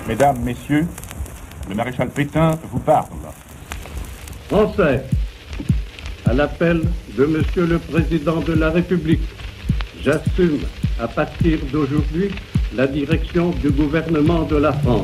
Mesdames, Messieurs, le maréchal Pétain vous parle. Français, à l'appel de Monsieur le Président de la République, j'assume à partir d'aujourd'hui la direction du gouvernement de la France.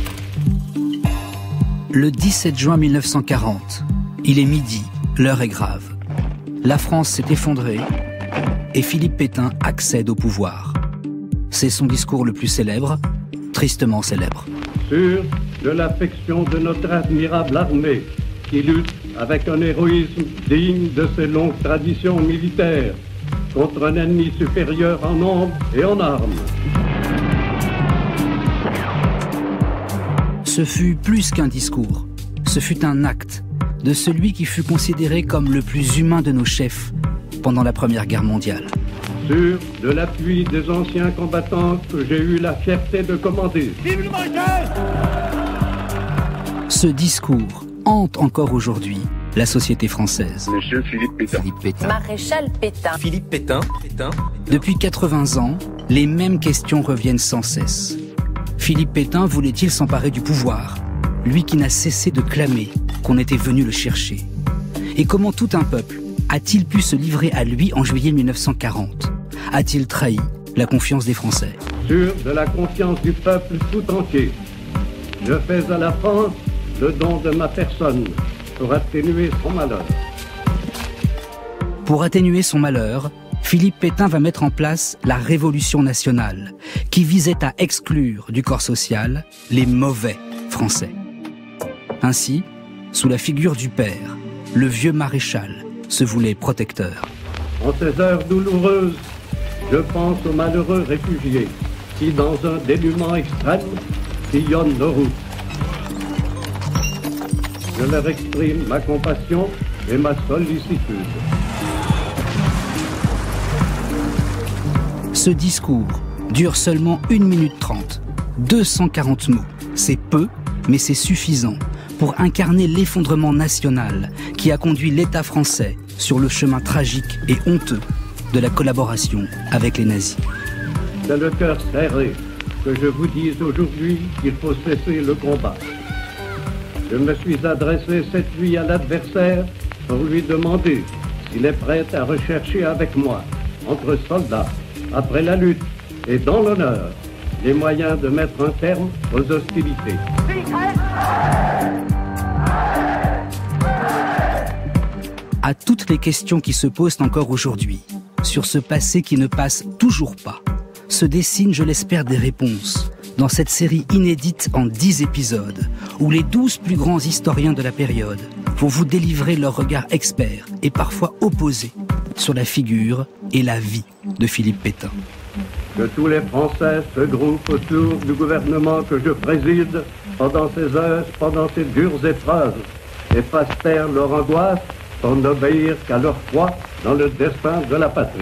Le 17 juin 1940, il est midi, l'heure est grave. La France s'est effondrée et Philippe Pétain accède au pouvoir. C'est son discours le plus célèbre, tristement célèbre. Sûr de l'affection de notre admirable armée, qui lutte avec un héroïsme digne de ses longues traditions militaires, contre un ennemi supérieur en nombre et en armes. Ce fut plus qu'un discours, ce fut un acte de celui qui fut considéré comme le plus humain de nos chefs pendant la Première Guerre mondiale. Sûr de l'appui des anciens combattants que j'ai eu la fierté de commander. Vive le maréchal ! Ce discours hante encore aujourd'hui la société française. Monsieur Philippe Pétain. Philippe Pétain. Maréchal Pétain. Philippe Pétain. Depuis 80 ans, les mêmes questions reviennent sans cesse. Philippe Pétain voulait-il s'emparer du pouvoir, lui qui n'a cessé de clamer qu'on était venu le chercher? Et comment tout un peuple a-t-il pu se livrer à lui en juillet 1940? A-t-il trahi la confiance des Français? Sûr de la confiance du peuple tout entier, je fais à la France le don de ma personne pour atténuer son malheur. Pour atténuer son malheur, Philippe Pétain va mettre en place la Révolution nationale, qui visait à exclure du corps social les mauvais Français. Ainsi, sous la figure du père, le vieux maréchal se voulait protecteur. En ces heures douloureuses, je pense aux malheureux réfugiés qui, dans un dénuement extrême, sillonnent nos routes. Je leur exprime ma compassion et ma sollicitude. Ce discours dure seulement 1 minute 30, 240 mots. C'est peu, mais c'est suffisant pour incarner l'effondrement national qui a conduit l'État français sur le chemin tragique et honteux de la collaboration avec les nazis. C'est le cœur serré que je vous dise aujourd'hui qu'il faut cesser le combat. Je me suis adressé cette nuit à l'adversaire pour lui demander s'il est prêt à rechercher avec moi, entre soldats, après la lutte et dans l'honneur, les moyens de mettre un terme aux hostilités. À toutes les questions qui se posent encore aujourd'hui, sur ce passé qui ne passe toujours pas, se dessinent, je l'espère, des réponses dans cette série inédite en 10 épisodes, où les 12 plus grands historiens de la période vont vous délivrer leur regard expert et parfois opposé sur la figure et la vie de Philippe Pétain. Que tous les Français se groupent autour du gouvernement que je préside pendant ces heures, pendant ces dures épreuves, et fassent taire leur angoisse pour n'obéir qu'à leur foi dans le destin de la patrie.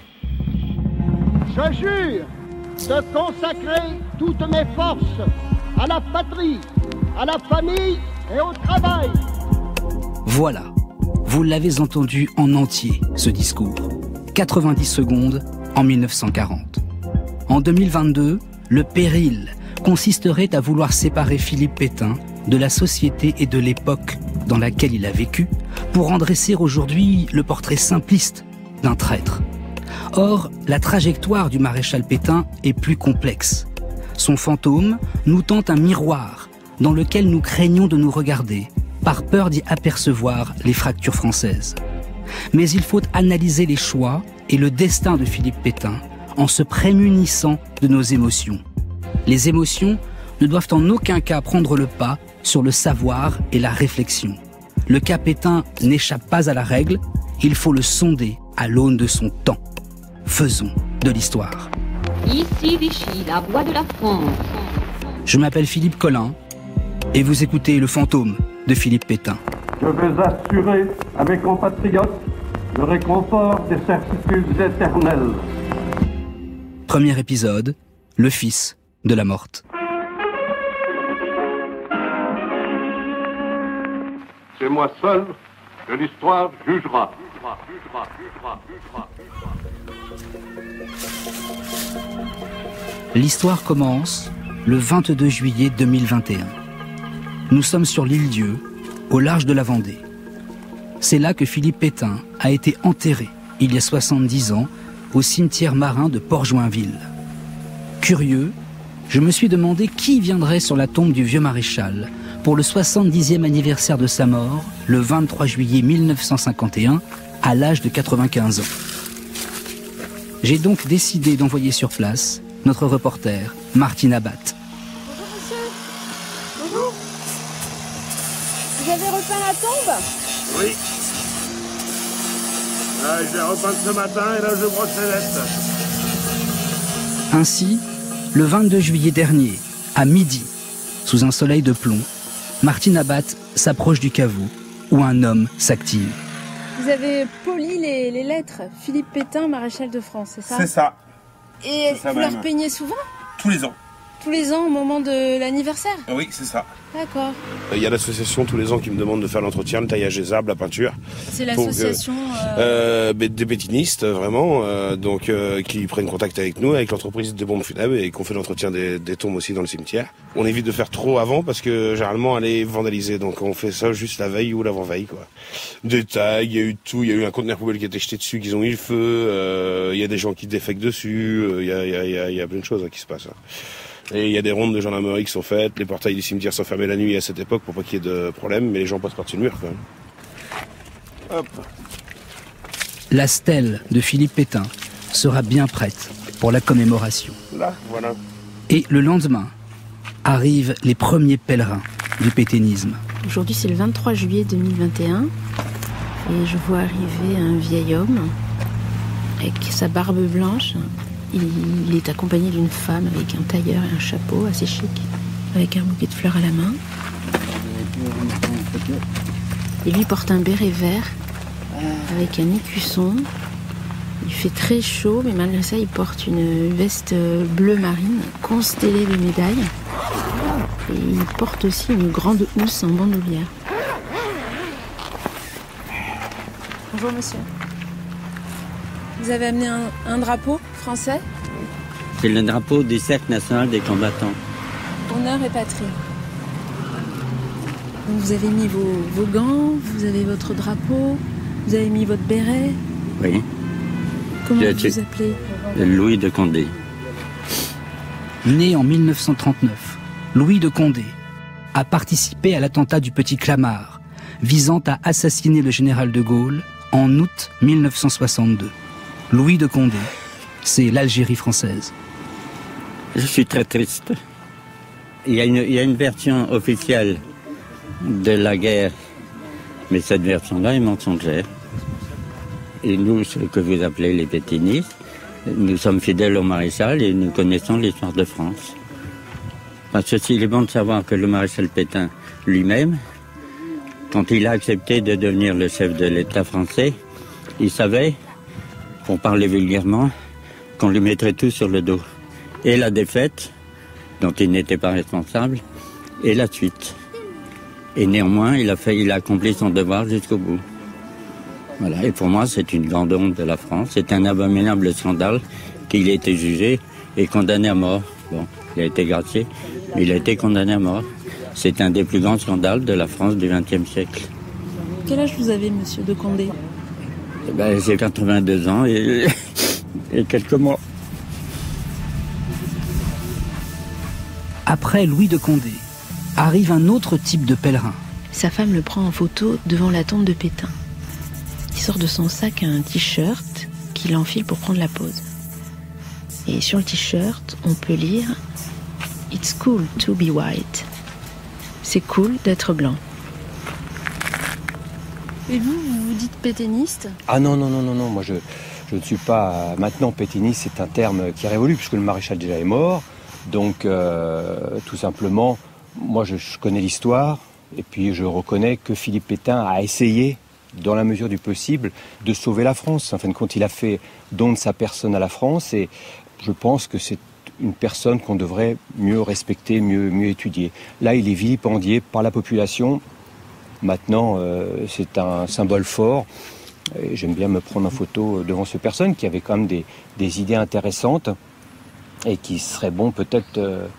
Je jure de consacrer toutes mes forces à la patrie, à la famille et au travail. Voilà, vous l'avez entendu en entier, ce discours. 90 secondes en 1940. En 2022, le péril consisterait à vouloir séparer Philippe Pétain de la société et de l'époque dans laquelle il a vécu pour en dresser aujourd'hui le portrait simpliste d'un traître. Or, la trajectoire du maréchal Pétain est plus complexe. Son fantôme nous tend un miroir dans lequel nous craignons de nous regarder, par peur d'y apercevoir les fractures françaises. Mais il faut analyser les choix et le destin de Philippe Pétain en se prémunissant de nos émotions. Les émotions ne doivent en aucun cas prendre le pas sur le savoir et la réflexion. Le cas Pétain n'échappe pas à la règle, il faut le sonder à l'aune de son temps. Faisons de l'histoire. Ici Vichy, la voix de la France. Je m'appelle Philippe Collin et vous écoutez Le Fantôme de Philippe Pétain. Je veux assurer à mes compatriotes le réconfort des certitudes éternelles. Premier épisode, le fils de la morte. C'est moi seul que l'histoire jugera. L'histoire commence le 22 juillet 2021. Nous sommes sur l'île Dieu, au large de la Vendée. C'est là que Philippe Pétain a été enterré, il y a 70 ans, au cimetière marin de Port-Joinville. Curieux, je me suis demandé qui viendrait sur la tombe du vieux maréchal pour le 70e anniversaire de sa mort, le 23 juillet 1951, à l'âge de 95 ans. J'ai donc décidé d'envoyer sur place notre reporter, Martine Abatte. Bonjour monsieur. Bonjour. Vous avez repeint la tombe? Oui. Je l'ai repeinte ce matin et là je brosse les lettres. Ainsi, le 22 juillet dernier, à midi, sous un soleil de plomb, Martine Abatte s'approche du caveau où un homme s'active. Vous avez poli les lettres. Philippe Pétain, maréchal de France, c'est ça? C'est ça. Et C'est ça vous même. les repeignez souvent? Tous les ans. Tous les ans au moment de l'anniversaire? Oui, c'est ça. D'accord. Il y a l'association tous les ans qui me demande de faire l'entretien, le taillage des arbres, la peinture. C'est l'association... Des pétinistes, vraiment, qui prennent contact avec nous, avec l'entreprise des bombes funèbres et qu'on fait l'entretien des tombes aussi dans le cimetière. On évite de faire trop avant parce que généralement elle est vandalisée, donc on fait ça juste la veille ou l'avant-veille, quoi. Des tags, il y a eu tout, il y a eu un conteneur poubelle qui a été jeté dessus, qu'ils ont mis le feu, il y a des gens qui défèquent dessus, il y a plein de choses qui se passent. Et il y a des rondes de gendarmerie qui sont faites, les portails du cimetière sont fermés la nuit à cette époque pour pas qu'il y ait de problème, mais les gens passent par-dessus le mur quand même. Hop. La stèle de Philippe Pétain sera bien prête pour la commémoration. Là, voilà. Et le lendemain, arrivent les premiers pèlerins du pétainisme. Aujourd'hui, c'est le 23 juillet 2021 et je vois arriver un vieil homme avec sa barbe blanche. Il est accompagné d'une femme avec un tailleur et un chapeau assez chic, avec un bouquet de fleurs à la main. Et lui porte un béret vert avec un écusson. Il fait très chaud, mais malgré ça, il porte une veste bleu marine constellée de médailles. Et il porte aussi une grande housse en bandoulière. Bonjour monsieur. Vous avez amené un drapeau français? C'est le drapeau du Cercle national des combattants. Honneur et patrie. Donc vous avez mis vos gants, vous avez votre drapeau, vous avez mis votre béret. Oui. Comment vous vous appelez? Louis de Condé. Né en 1939, Louis de Condé a participé à l'attentat du Petit Clamart, visant à assassiner le général de Gaulle en août 1962. Louis de Condé, c'est l'Algérie française. Je suis très triste. Il y a une version officielle de la guerre, mais cette version-là est mensongère. Et nous, ce que vous appelez les pétainistes, nous sommes fidèles au maréchal et nous connaissons l'histoire de France. Parce que il est bon de savoir que le maréchal Pétain lui-même, quand il a accepté de devenir le chef de l'État français, il savait, pour parler vulgairement, qu'on lui mettrait tout sur le dos. Et la défaite, dont il n'était pas responsable, et la suite. Et néanmoins, il a accompli son devoir jusqu'au bout. Voilà. Et pour moi, c'est une grande honte de la France. C'est un abominable scandale qu'il a été jugé et condamné à mort. Bon, il a été gracié, mais il a été condamné à mort. C'est un des plus grands scandales de la France du XXe siècle. Quel âge vous avez, monsieur de Condé? J'ai 82 ans et quelques mois. Après Louis de Condé, arrive un autre type de pèlerin. Sa femme le prend en photo devant la tombe de Pétain. Il sort de son sac un t-shirt qu'il enfile pour prendre la pose. Et sur le t-shirt, on peut lire « It's cool to be white ». C'est cool d'être blanc. Et vous dites pétainiste? Ah non, moi je ne suis pas... Maintenant, pétainiste, c'est un terme qui est révolu, puisque le maréchal déjà est mort. Donc, tout simplement, moi je connais l'histoire, et puis je reconnais que Philippe Pétain a essayé, dans la mesure du possible, de sauver la France. En fin de compte, il a fait don de sa personne à la France, et je pense que c'est une personne qu'on devrait mieux respecter, mieux étudier. Là, il est vilipendié par la population. Maintenant, c'est un symbole fort. Et j'aime bien me prendre en photo devant cette personne qui avait quand même des idées intéressantes et qui serait bon peut-être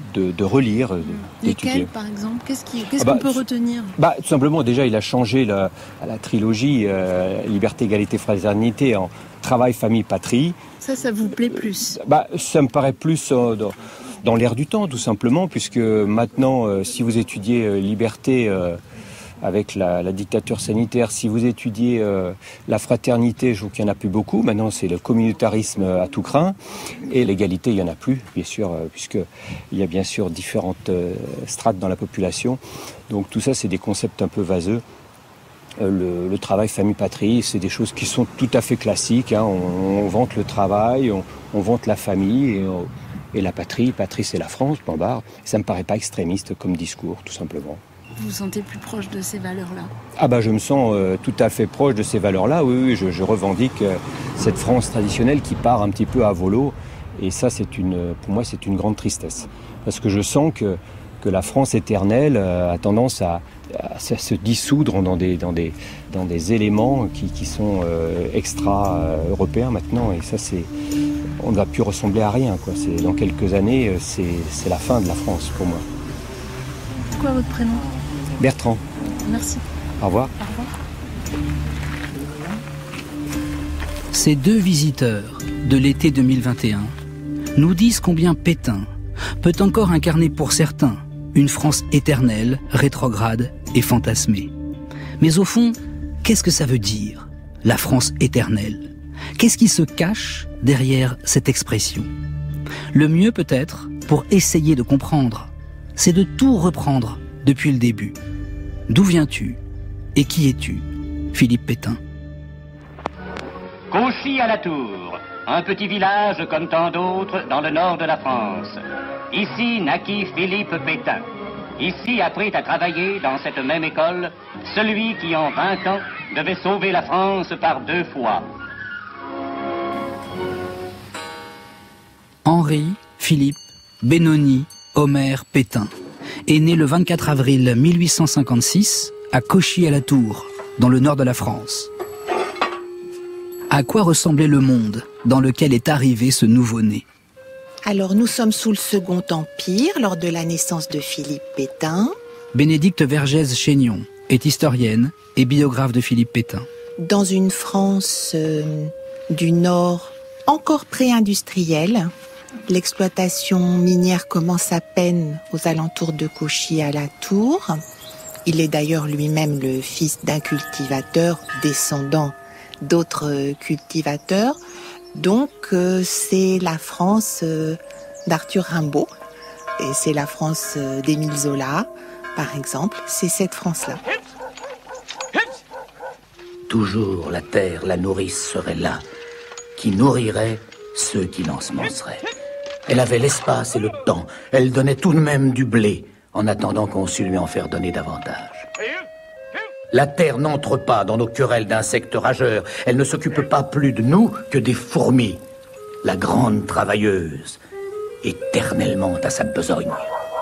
de relire, d'étudier. Lesquels, par exemple? Qu'est-ce qu'on peut retenir? Tout simplement, déjà, il a changé la trilogie Liberté, Égalité, Fraternité en Travail, Famille, Patrie. Ça vous plaît plus? Ça me paraît plus dans l'air du temps, tout simplement, puisque maintenant, si vous étudiez liberté avec la dictature sanitaire, si vous étudiez la fraternité, je trouve qu'il n'y en a plus beaucoup. Maintenant, c'est le communautarisme à tout crin. Et l'égalité, il n'y en a plus, bien sûr, puisqu'il y a bien sûr différentes strates dans la population. Donc tout ça, c'est des concepts un peu vaseux. Le travail, famille, patrie, c'est des choses qui sont tout à fait classiques. Hein. On vante le travail, on vante la famille et la patrie. Patrie, c'est la France, point barre. Ça ne me paraît pas extrémiste comme discours, tout simplement. Vous vous sentez plus proche de ces valeurs-là? Je me sens tout à fait proche de ces valeurs-là. Oui, je revendique cette France traditionnelle qui part un petit peu à volo. Et ça, pour moi, c'est une grande tristesse. Parce que je sens que la France éternelle a tendance à se dissoudre dans des éléments qui sont extra-européens maintenant. Et ça, on ne va plus ressembler à rien, quoi. Dans quelques années, c'est la fin de la France pour moi. C'est quoi votre prénom? Bertrand. Merci. Au revoir. Au revoir. Ces deux visiteurs de l'été 2021 nous disent combien Pétain peut encore incarner pour certains une France éternelle, rétrograde et fantasmée. Mais au fond, qu'est-ce que ça veut dire, la France éternelle? Qu'est-ce qui se cache derrière cette expression? Le mieux peut-être, pour essayer de comprendre, c'est de tout reprendre depuis le début. D'où viens-tu? Et qui es-tu? Philippe Pétain. Cauchy à la Tour, un petit village comme tant d'autres dans le nord de la France. Ici naquit Philippe Pétain. Ici apprit à travailler dans cette même école celui qui en 20 ans devait sauver la France par 2 fois. Henri, Philippe, Benoni, Omer Pétain est né le 24 avril 1856 à Cauchy à la Tour, dans le nord de la France. À quoi ressemblait le monde dans lequel est arrivé ce nouveau-né? Alors nous sommes sous le Second Empire, lors de la naissance de Philippe Pétain. Bénédicte Vergès-Chénion est historienne et biographe de Philippe Pétain. Dans une France du Nord encore pré-industrielle, l'exploitation minière commence à peine aux alentours de Cauchy à la Tour. Il est d'ailleurs lui-même le fils d'un cultivateur, descendant d'autres cultivateurs. Donc c'est la France d'Arthur Rimbaud et c'est la France d'Émile Zola, par exemple. C'est cette France-là. Toujours la terre, la nourrice serait là, qui nourrirait ceux qui l'ensemenceraient. Elle avait l'espace et le temps. Elle donnait tout de même du blé, en attendant qu'on sût lui en faire donner davantage. La terre n'entre pas dans nos querelles d'insectes rageurs. Elle ne s'occupe pas plus de nous que des fourmis. La grande travailleuse, éternellement à sa besogne.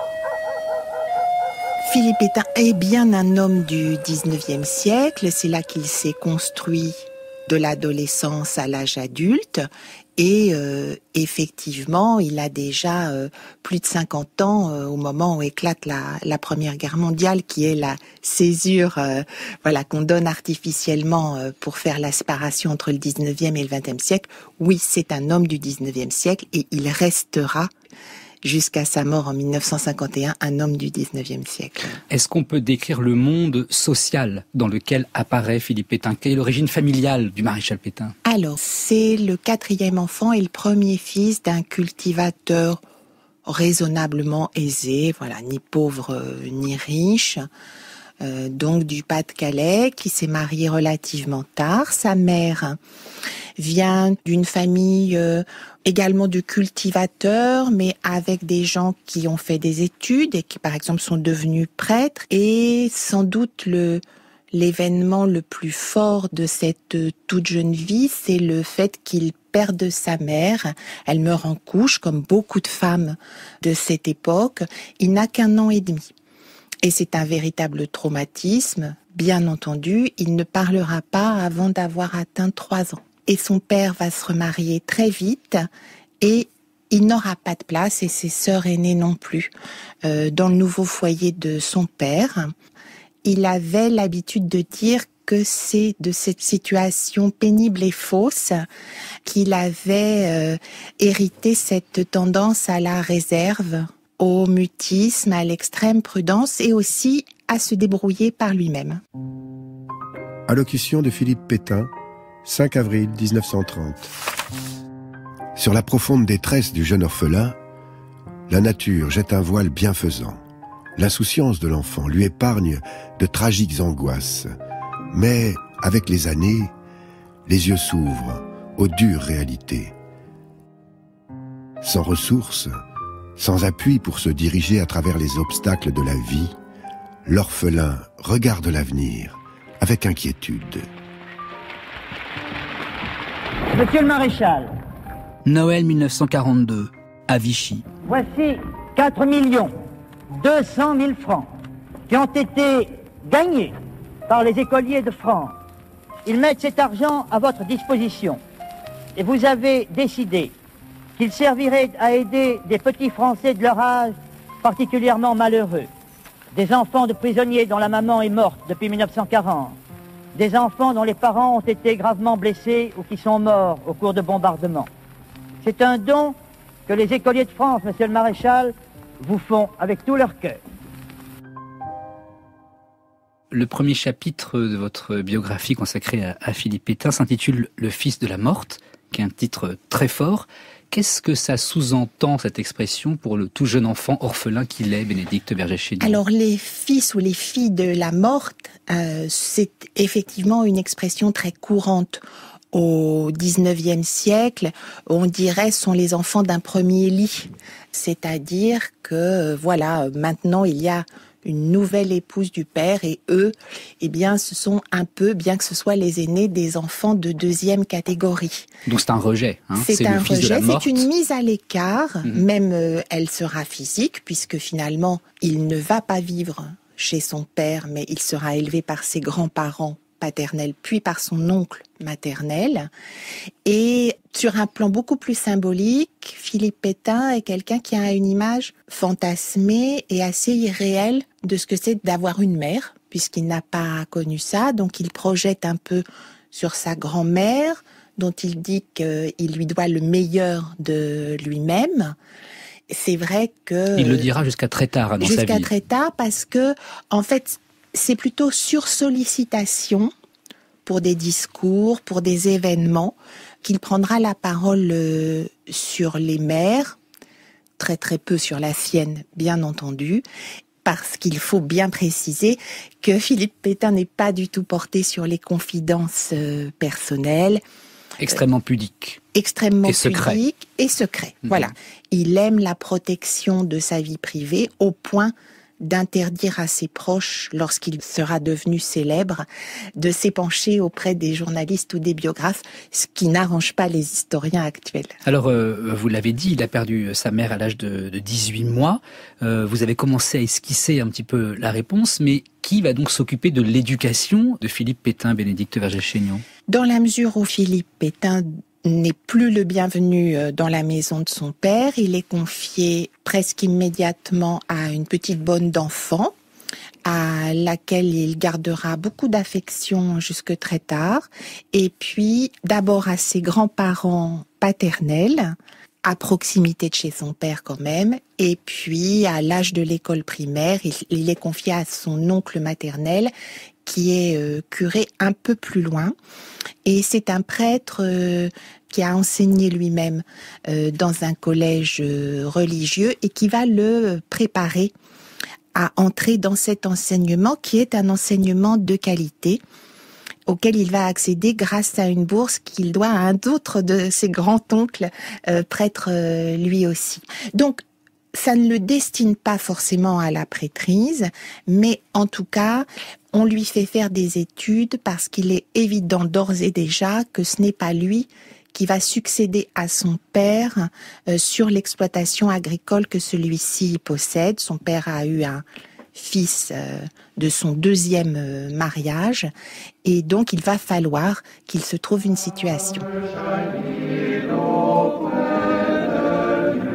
Philippe Pétain est bien un homme du 19e siècle. C'est là qu'il s'est construit de l'adolescence à l'âge adulte. Et effectivement, il a déjà plus de 50 ans au moment où éclate la Première Guerre mondiale, qui est la césure qu'on donne artificiellement pour faire la séparation entre le 19e et le 20e siècle. Oui, c'est un homme du 19e siècle et il restera jusqu'à sa mort en 1951, un homme du 19e siècle. Est-ce qu'on peut décrire le monde social dans lequel apparaît Philippe Pétain? Quelle est l'origine familiale du maréchal Pétain? Alors, c'est le 4e enfant et le premier fils d'un cultivateur raisonnablement aisé, ni pauvre ni riche, donc du Pas-de-Calais, qui s'est marié relativement tard. Sa mère vient d'une famille également de cultivateurs, mais avec des gens qui ont fait des études et qui, par exemple, sont devenus prêtres. Et sans doute l'événement le plus fort de cette toute jeune vie, c'est le fait qu'il perde sa mère. Elle meurt en couche, comme beaucoup de femmes de cette époque. Il n'a qu'1 an et demi. Et c'est un véritable traumatisme. Bien entendu, il ne parlera pas avant d'avoir atteint 3 ans. Et son père va se remarier très vite et il n'aura pas de place, et ses sœurs aînées non plus, dans le nouveau foyer de son père. Il avait l'habitude de dire que c'est de cette situation pénible et fausse qu'il avait hérité cette tendance à la réserve, au mutisme, à l'extrême prudence et aussi à se débrouiller par lui-même. Allocution de Philippe Pétain, 5 avril 1930. Sur la profonde détresse du jeune orphelin, la nature jette un voile bienfaisant. L'insouciance de l'enfant lui épargne de tragiques angoisses. Mais, avec les années, les yeux s'ouvrent aux dures réalités. Sans ressources, sans appui pour se diriger à travers les obstacles de la vie, l'orphelin regarde l'avenir avec inquiétude. Monsieur le maréchal. Noël 1942, à Vichy. Voici 4 200 000 francs qui ont été gagnés par les écoliers de France. Ils mettent cet argent à votre disposition. Et vous avez décidé qu'il servirait à aider des petits Français de leur âge particulièrement malheureux. Des enfants de prisonniers dont la maman est morte depuis 1940. Des enfants dont les parents ont été gravement blessés ou qui sont morts au cours de bombardements. C'est un don que les écoliers de France, monsieur le maréchal, vous font avec tout leur cœur. Le premier chapitre de votre biographie consacrée à Philippe Pétain s'intitule « Le fils de la morte », qui est un titre très fort. Qu'est-ce que ça sous-entend, cette expression, pour le tout jeune enfant orphelin qu'il est, Bénédicte Berger-Chénion ? Alors, les fils ou les filles de la morte, c'est effectivement une expression très courante. Au XIXe siècle, on dirait sont les enfants d'un premier lit. C'est-à-dire que, voilà, maintenant il y a une nouvelle épouse du père et eux, eh bien, ce sont un peu, bien que ce soit les aînés, des enfants de deuxième catégorie. Donc c'est un rejet, hein. C'est un rejet, c'est une mise à l'écart, même elle sera physique, puisque finalement, il ne va pas vivre chez son père, mais il sera élevé par ses grands-parents paternel, puis par son oncle maternel. Et sur un plan beaucoup plus symbolique, Philippe Pétain est quelqu'un qui a une image fantasmée et assez irréelle de ce que c'est d'avoir une mère, puisqu'il n'a pas connu ça. Donc il projette un peu sur sa grand-mère, dont il dit qu'il lui doit le meilleur de lui-même. C'est vrai que... Il le dira jusqu'à très tard dans sa vie. Jusqu'à très tard, parce que, en fait, c'est plutôt sur sollicitation, pour des discours, pour des événements, qu'il prendra la parole sur les mères, très très peu sur la sienne, bien entendu, parce qu'il faut bien préciser que Philippe Pétain n'est pas du tout porté sur les confidences personnelles. Extrêmement pudique. Extrêmement pudique et secret. Voilà. Il aime la protection de sa vie privée au point d'interdire à ses proches, lorsqu'il sera devenu célèbre, de s'épancher auprès des journalistes ou des biographes, ce qui n'arrange pas les historiens actuels. Alors, vous l'avez dit, il a perdu sa mère à l'âge de 18 mois. Vous avez commencé à esquisser un petit peu la réponse, mais qui va donc s'occuper de l'éducation de Philippe Pétain, Bénédicte Verger-Chénion ? Dans la mesure où Philippe Pétain n'est plus le bienvenu dans la maison de son père, il est confié presque immédiatement à une petite bonne d'enfants, à laquelle il gardera beaucoup d'affection jusque très tard, et puis d'abord à ses grands-parents paternels, à proximité de chez son père quand même, et puis à l'âge de l'école primaire, il est confié à son oncle maternel, qui est curé un peu plus loin. Et c'est un prêtre qui a enseigné lui-même dans un collège religieux et qui va le préparer à entrer dans cet enseignement qui est un enseignement de qualité auquel il va accéder grâce à une bourse qu'il doit à un autre de ses grands-oncles, prêtre lui aussi. Donc, ça ne le destine pas forcément à la prêtrise, mais en tout cas, on lui fait faire des études parce qu'il est évident d'ores et déjà que ce n'est pas lui qui va succéder à son père sur l'exploitation agricole que celui-ci possède. Son père a eu un fils de son deuxième mariage et donc il va falloir qu'il se trouve une situation.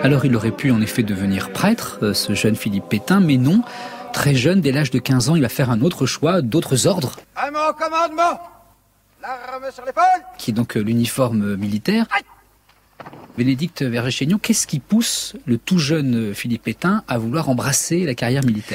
Alors il aurait pu en effet devenir prêtre, ce jeune Philippe Pétain, mais non. Très jeune, dès l'âge de 15 ans, il va faire un autre choix, d'autres ordres. À mon commandement, l'arme sur l'épaule. Qui est donc l'uniforme militaire. Bénédicte Vergé-Chaignon, qu'est-ce qui pousse le tout jeune Philippe Pétain à vouloir embrasser la carrière militaire ?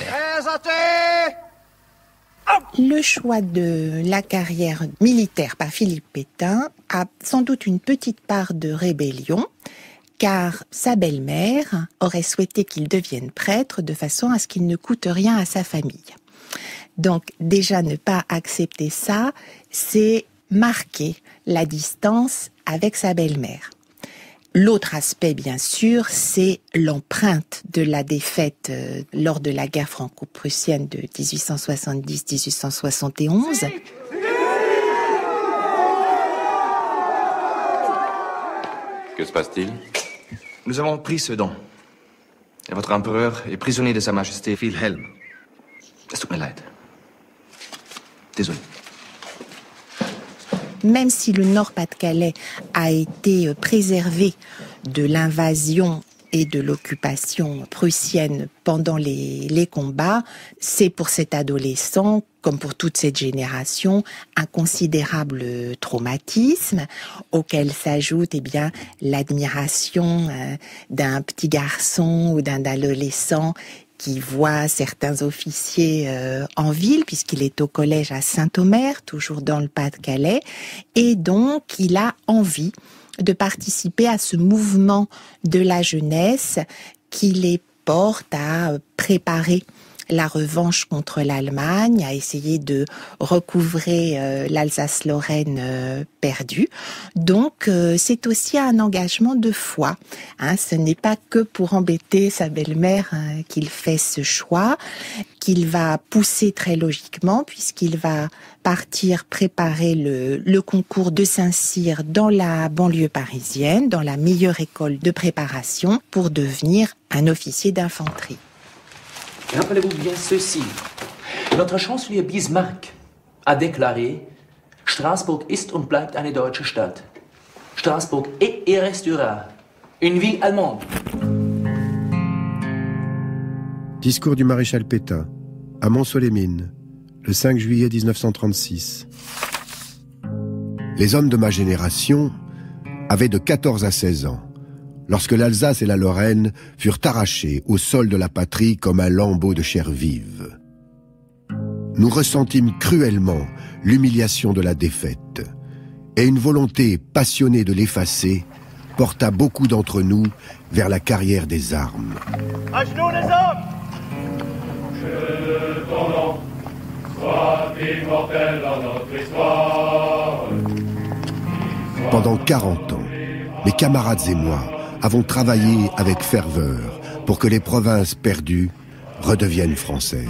Le choix de la carrière militaire par Philippe Pétain a sans doute une petite part de rébellion, car sa belle-mère aurait souhaité qu'il devienne prêtre de façon à ce qu'il ne coûte rien à sa famille. Donc déjà ne pas accepter ça, c'est marquer la distance avec sa belle-mère. L'autre aspect, bien sûr, c'est l'empreinte de la défaite lors de la guerre franco-prussienne de 1870-1871. Que se passe-t-il ? Nous avons pris Sedan. Et votre empereur est prisonnier de Sa Majesté Wilhelm. Es tut mir leid. Désolé. Même si le Nord-Pas-de-Calais a été préservé de l'invasion et de l'occupation prussienne pendant les combats, c'est pour cet adolescent, comme pour toute cette génération, un considérable traumatisme auquel s'ajoute l'admiration d'un petit garçon ou d'un adolescent qui voit certains officiers en ville, puisqu'il est au collège à Saint-Omer, toujours dans le Pas-de-Calais, et donc il a envie de participer à ce mouvement de la jeunesse qui les porte à préparer la revanche contre l'Allemagne, à essayer de recouvrer l'Alsace-Lorraine perdue. Donc c'est aussi un engagement de foi. Ce n'est pas que pour embêter sa belle-mère qu'il fait ce choix, qu'il va pousser très logiquement, puisqu'il va partir préparer le concours de Saint-Cyr dans la banlieue parisienne, dans la meilleure école de préparation, pour devenir un officier d'infanterie. Rappelez-vous bien ceci. Notre chancelier Bismarck a déclaré « Straßburg ist und bleibt eine deutsche Stadt. Straßburg est et restera une ville allemande. » Discours du maréchal Pétain, à Mont-Soleil-Mines, le 5 juillet 1936. Les hommes de ma génération avaient de 14 à 16 ans, lorsque l'Alsace et la Lorraine furent arrachés au sol de la patrie comme un lambeau de chair vive. Nous ressentîmes cruellement l'humiliation de la défaite, et une volonté passionnée de l'effacer porta beaucoup d'entre nous vers la carrière des armes. À genoux les hommes! Que ton nom soit immortel dans notre histoire. Pendant 40 ans, mes camarades et moi avons travaillé avec ferveur pour que les provinces perdues redeviennent françaises.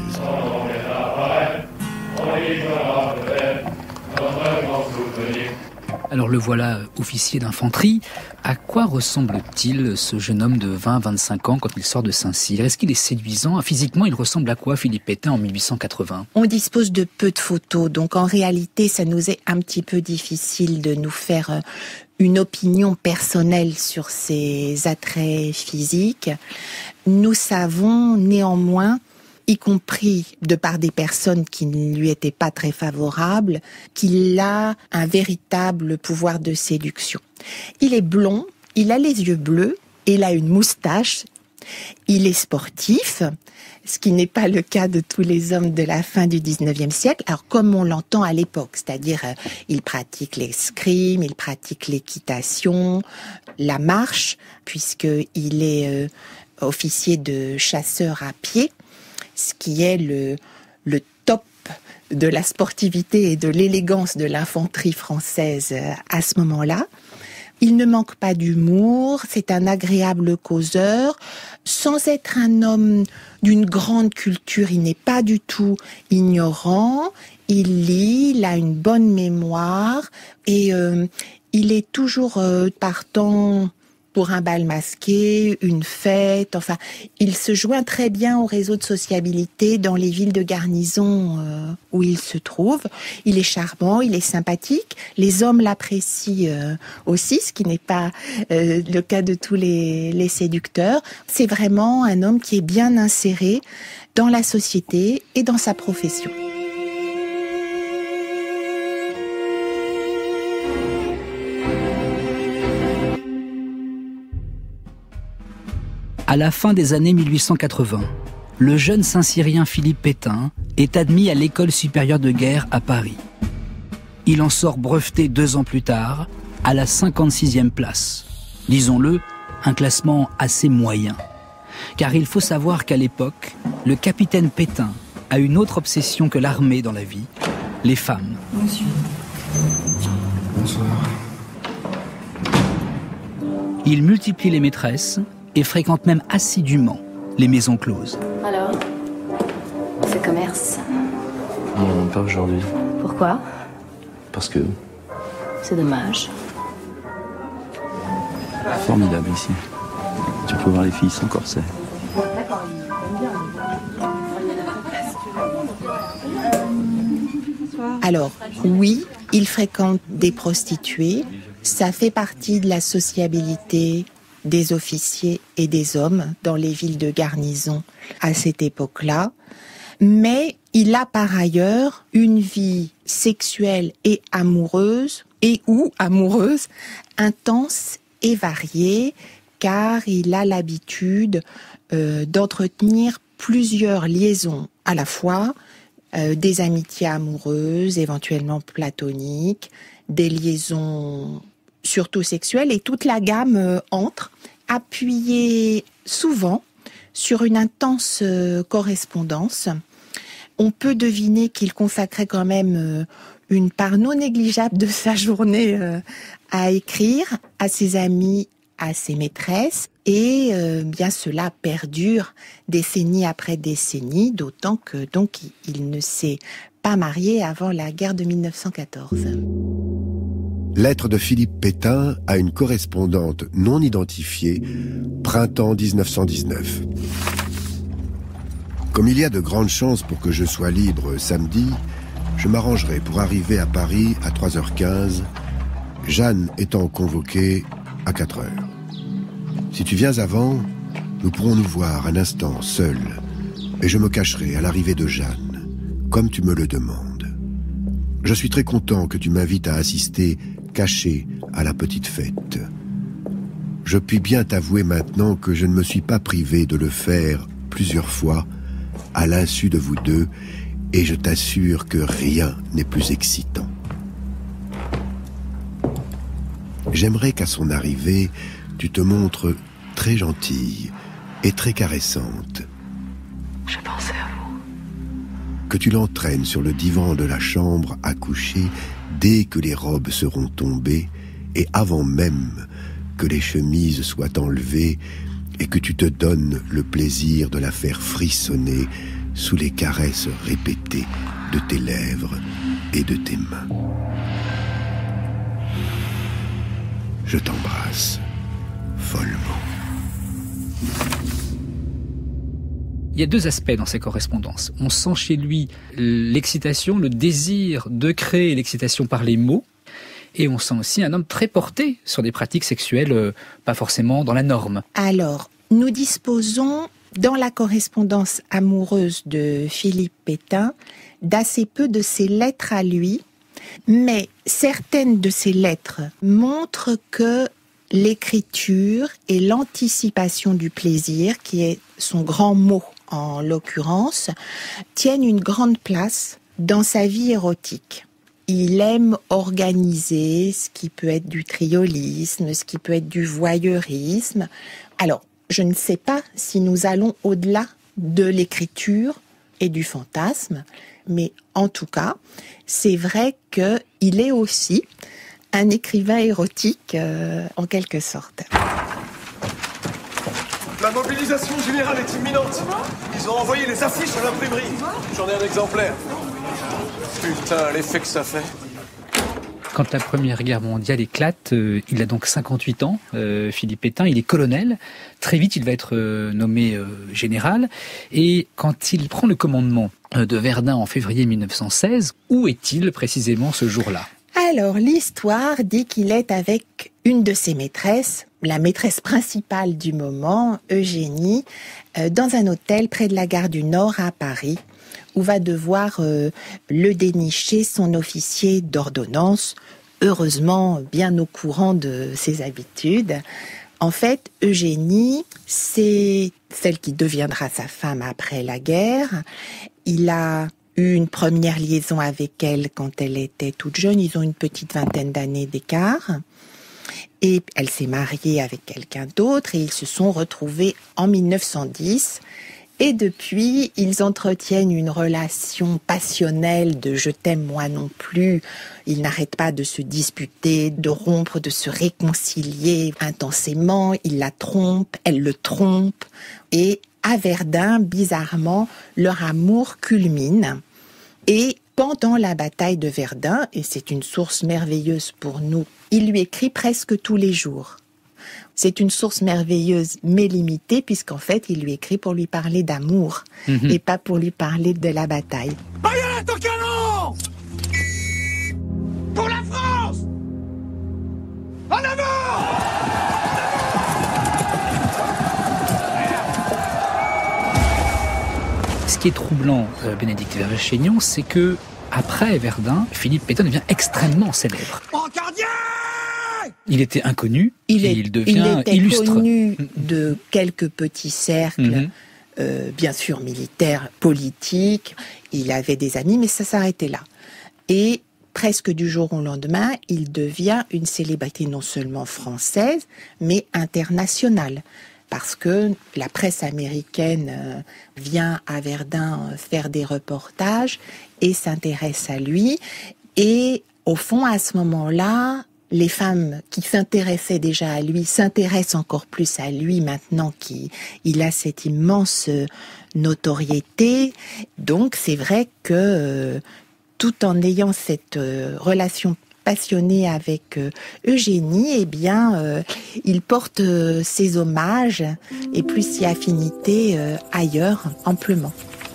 Alors le voilà officier d'infanterie. À quoi ressemble-t-il ce jeune homme de 20-25 ans quand il sort de Saint-Cyr? Est-ce qu'il est séduisant? Physiquement, il ressemble à quoi Philippe Pétain en 1880? On dispose de peu de photos, donc en réalité, ça nous est un petit peu difficile de nous faire une opinion personnelle sur ses attraits physiques. Nous savons néanmoins, y compris de par des personnes qui ne lui étaient pas très favorables, qu'il a un véritable pouvoir de séduction. Il est blond, il a les yeux bleus, il a une moustache, il est sportif, ce qui n'est pas le cas de tous les hommes de la fin du 19e siècle, alors comme on l'entend à l'époque, c'est-à-dire il pratique l'escrime, il pratique l'équitation, la marche, puisqu'il est officier de chasseurs à pied, ce qui est le top de la sportivité et de l'élégance de l'infanterie française à ce moment-là. Il ne manque pas d'humour, c'est un agréable causeur. Sans être un homme d'une grande culture, il n'est pas du tout ignorant. Il lit, il a une bonne mémoire et il est toujours partant pour un bal masqué, une fête, enfin, il se joint très bien au réseau de sociabilité dans les villes de garnison où il se trouve. Il est charmant, il est sympathique, les hommes l'apprécient aussi, ce qui n'est pas le cas de tous les séducteurs. C'est vraiment un homme qui est bien inséré dans la société et dans sa profession. À la fin des années 1880, le jeune Saint-Cyrien Philippe Pétain est admis à l'École supérieure de guerre à Paris. Il en sort breveté 2 ans plus tard, à la 56e place. Disons-le, un classement assez moyen. Car il faut savoir qu'à l'époque, le capitaine Pétain a une autre obsession que l'armée dans la vie, les femmes. Monsieur. Bonsoir. Il multiplie les maîtresses et fréquente même assidûment les maisons closes. Alors, ce commerce? Non, pas aujourd'hui. Pourquoi? Parce que... C'est dommage. Formidable ici. Tu peux voir les filles sans corset. Alors, oui, il fréquente des prostituées. Ça fait partie de la sociabilité des officiers et des hommes dans les villes de garnison à cette époque-là. Mais il a par ailleurs une vie sexuelle et amoureuse, intense et variée, car il a l'habitude d'entretenir plusieurs liaisons à la fois, des amitiés amoureuses, éventuellement platoniques, des liaisons surtout sexuelles, et toute la gamme entre, appuyée souvent sur une intense correspondance. On peut deviner qu'il consacrait quand même une part non négligeable de sa journée à écrire à ses amis, à ses maîtresses, et bien cela perdure décennie après décennie, d'autant que donc il ne s'est pas marié avant la guerre de 1914. Lettre de Philippe Pétain à une correspondante non identifiée, printemps 1919. Comme il y a de grandes chances pour que je sois libre samedi, je m'arrangerai pour arriver à Paris à 3h15, Jeanne étant convoquée à 4h. Si tu viens avant, nous pourrons nous voir un instant seuls, et je me cacherai à l'arrivée de Jeanne, comme tu me le demandes. Je suis très content que tu m'invites à assister caché à la petite fête. Je puis bien t'avouer maintenant que je ne me suis pas privé de le faire plusieurs fois à l'insu de vous deux, et je t'assure que rien n'est plus excitant. J'aimerais qu'à son arrivée, tu te montres très gentille et très caressante. Je pensais à vous. Que tu l'entraînes sur le divan de la chambre à coucher dès que les robes seront tombées et avant même que les chemises soient enlevées, et que tu te donnes le plaisir de la faire frissonner sous les caresses répétées de tes lèvres et de tes mains. Je t'embrasse follement. Il y a 2 aspects dans ces correspondances. On sent chez lui l'excitation, le désir de créer l'excitation par les mots, et on sent aussi un homme très porté sur des pratiques sexuelles pas forcément dans la norme. Alors, nous disposons, dans la correspondance amoureuse de Philippe Pétain, d'assez peu de ses lettres à lui, mais certaines de ces lettres montrent que l'écriture et l'anticipation du plaisir, qui est son grand mot en l'occurrence, tiennent une grande place dans sa vie érotique. Il aime organiser ce qui peut être du triolisme, ce qui peut être du voyeurisme. Alors, je ne sais pas si nous allons au-delà de l'écriture et du fantasme, mais en tout cas, c'est vrai qu'il est aussi un écrivain érotique en quelque sorte. La mobilisation générale est imminente. Ils ont envoyé les affiches à l'imprimerie. J'en ai un exemplaire. Putain, l'effet que ça fait. Quand la Première Guerre mondiale éclate, il a donc 58 ans, Philippe Pétain, il est colonel. Très vite, il va être nommé général. Et quand il prend le commandement de Verdun en février 1916, où est-il précisément ce jour-là ? Alors, l'histoire dit qu'il est avec une de ses maîtresses, la maîtresse principale du moment, Eugénie, dans un hôtel près de la gare du Nord à Paris, où va devoir le dénicher son officier d'ordonnance, heureusement bien au courant de ses habitudes. En fait, Eugénie, c'est celle qui deviendra sa femme après la guerre. Il a eu une première liaison avec elle quand elle était toute jeune. Ils ont une petite vingtaine d'années d'écart. Et elle s'est mariée avec quelqu'un d'autre et ils se sont retrouvés en 1910. Et depuis, ils entretiennent une relation passionnelle de « je t'aime, moi non plus ». Ils n'arrêtent pas de se disputer, de rompre, de se réconcilier intensément. Il la trompe, elle le trompe. Et à Verdun, bizarrement, leur amour culmine. Et pendant la bataille de Verdun, et c'est une source merveilleuse pour nous, il lui écrit presque tous les jours. C'est une source merveilleuse, mais limitée, puisqu'en fait, il lui écrit pour lui parler d'amour, et pas pour lui parler de la bataille. Baïonnette au canon! Pour la France! En avant! Ce qui est troublant, Bénédicte Vergès-Chaignon, c'est que après Verdun, Philippe Pétain devient extrêmement célèbre. Il était inconnu et il devient illustre. Il était connu de quelques petits cercles, bien sûr militaires, politiques. Il avait des amis, mais ça s'arrêtait là. Et presque du jour au lendemain, il devient une célébrité non seulement française, mais internationale. Parce que la presse américaine vient à Verdun faire des reportages et s'intéresse à lui. Et au fond, à ce moment-là, les femmes qui s'intéressaient déjà à lui s'intéressent encore plus à lui maintenant qu'il a cette immense notoriété. Donc c'est vrai que tout en ayant cette relation passionnée avec Eugénie, eh bien, il porte ses hommages et plus si affinité ailleurs, amplement.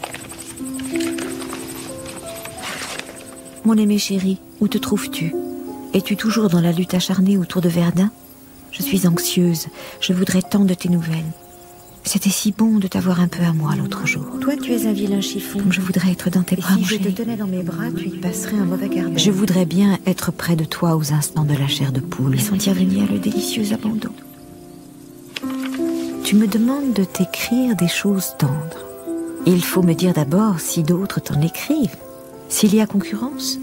Mon aimé chéri, où te trouves-tu ? Es-tu toujours dans la lutte acharnée autour de Verdun ? Je suis anxieuse, je voudrais tant de tes nouvelles. C'était si bon de t'avoir un peu à moi l'autre jour. Toi, tu es un vilain chiffon. Comme je voudrais être dans tes bras, Si mon je te chéri. tenais dans mes bras, tu y passerais un mauvais quart d'heure. Je voudrais bien être près de toi aux instants de la chair de poule. Et sentir venir le délicieux abandon. Tu me demandes de t'écrire des choses tendres. Il faut me dire d'abord si d'autres t'en écrivent. S'il y a concurrence.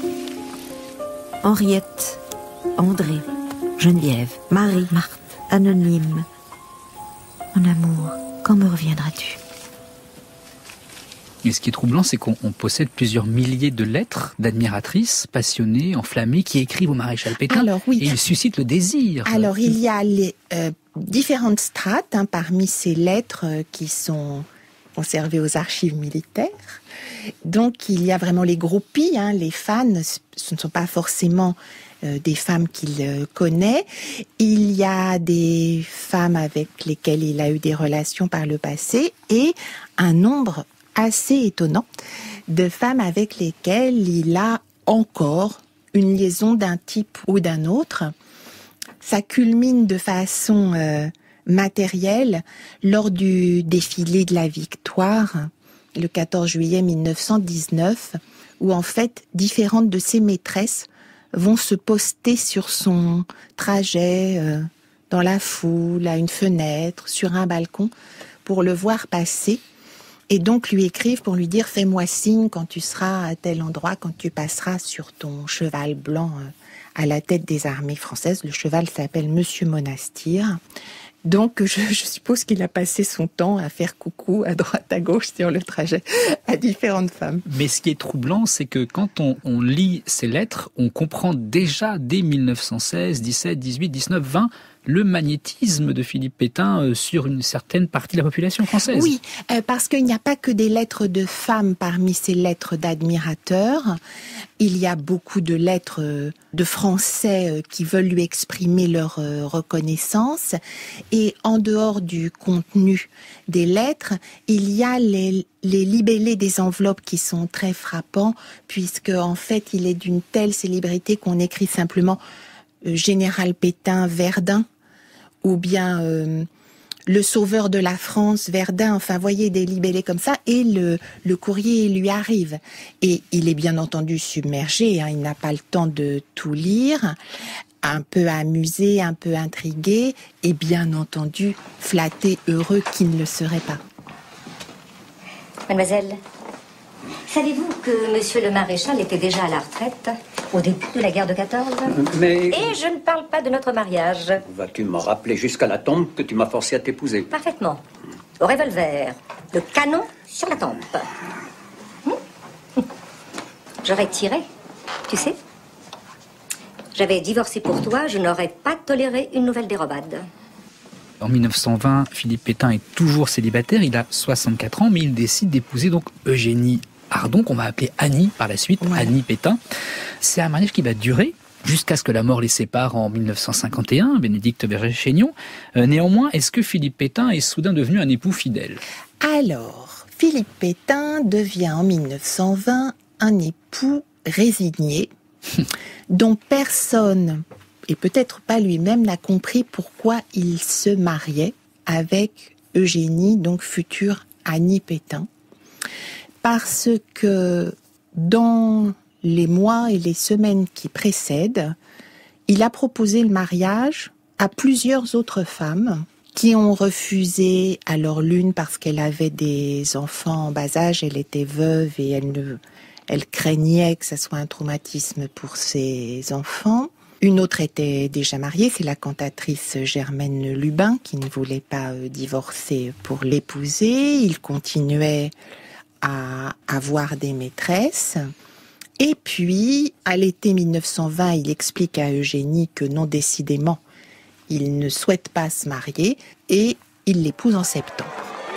Henriette, André, Geneviève, Marie, Marthe, Anonyme. Mon amour, quand me reviendras-tu ? Et ce qui est troublant, c'est qu'on possède plusieurs milliers de lettres d'admiratrices passionnées, enflammées, qui écrivent au maréchal Pétain. Alors, oui. Et ils suscitent le désir. Alors, il y a les différentes strates parmi ces lettres qui sont conservées aux archives militaires. Donc, il y a vraiment les groupies, les fans. Ce ne sont pas forcément des femmes qu'il connaît. Il y a des femmes avec lesquelles il a eu des relations par le passé et un nombre assez étonnant de femmes avec lesquelles il a encore une liaison d'un type ou d'un autre. Ça culmine de façon matérielle lors du défilé de la Victoire, le 14 juillet 1919, où en fait différentes de ses maîtresses vont se poster sur son trajet, dans la foule, à une fenêtre, sur un balcon, pour le voir passer. Et donc lui écrivent pour lui dire « Fais-moi signe quand tu seras à tel endroit, quand tu passeras sur ton cheval blanc à la tête des armées françaises. » Le cheval s'appelle Monsieur Monastir. Donc je suppose qu'il a passé son temps à faire coucou à droite à gauche sur le trajet à différentes femmes. Mais ce qui est troublant, c'est que quand on lit ces lettres, on comprend déjà dès 1916, 17, 18, 19, 20 le magnétisme de Philippe Pétain sur une certaine partie de la population française. Oui, parce qu'il n'y a pas que des lettres de femmes parmi ces lettres d'admirateurs. Il y a beaucoup de lettres de Français qui veulent lui exprimer leur reconnaissance. Et en dehors du contenu des lettres, il y a les libellés des enveloppes qui sont très frappants, puisque en fait, il est d'une telle célébrité qu'on écrit simplement Général Pétain, Verdun, ou bien le sauveur de la France, Verdun, enfin, voyez, des libellés comme ça, et le courrier lui arrive. Et il est bien entendu submergé, hein, il n'a pas le temps de tout lire, un peu amusé, un peu intrigué, et bien entendu flatté, heureux qu'il ne le serait pas. Mademoiselle, savez-vous que Monsieur le Maréchal était déjà à la retraite au début de la guerre de 14 ? Mais... Et je ne parle pas de notre mariage. Vas-tu me rappeler jusqu'à la tombe que tu m'as forcé à t'épouser ? Parfaitement. Au revolver, le canon sur la tempe. J'aurais tiré, tu sais. J'avais divorcé pour toi, je n'aurais pas toléré une nouvelle dérobade. En 1920, Philippe Pétain est toujours célibataire, il a 64 ans, mais il décide d'épouser donc Eugénie Ardon, qu'on va appeler Annie par la suite, ouais. Annie Pétain. C'est un mariage qui va durer jusqu'à ce que la mort les sépare en 1951, Bénédicte Berger-Chénion. Néanmoins, est-ce que Philippe Pétain est soudain devenu un époux fidèle ? Alors, Philippe Pétain devient en 1920 un époux résigné, dont personne, et peut-être pas lui-même, n'a compris pourquoi il se mariait avec Eugénie, donc future Annie Pétain. Parce que dans les mois et les semaines qui précèdent, il a proposé le mariage à plusieurs autres femmes qui ont refusé. Alors l'une parce qu'elle avait des enfants en bas âge, elle était veuve et elle craignait que ça soit un traumatisme pour ses enfants. Une autre était déjà mariée, c'est la cantatrice Germaine Lubin qui ne voulait pas divorcer pour l'épouser. Il continuait à avoir des maîtresses. Et puis, à l'été 1920, il explique à Eugénie que non, décidément, il ne souhaite pas se marier et il l'épouse en septembre.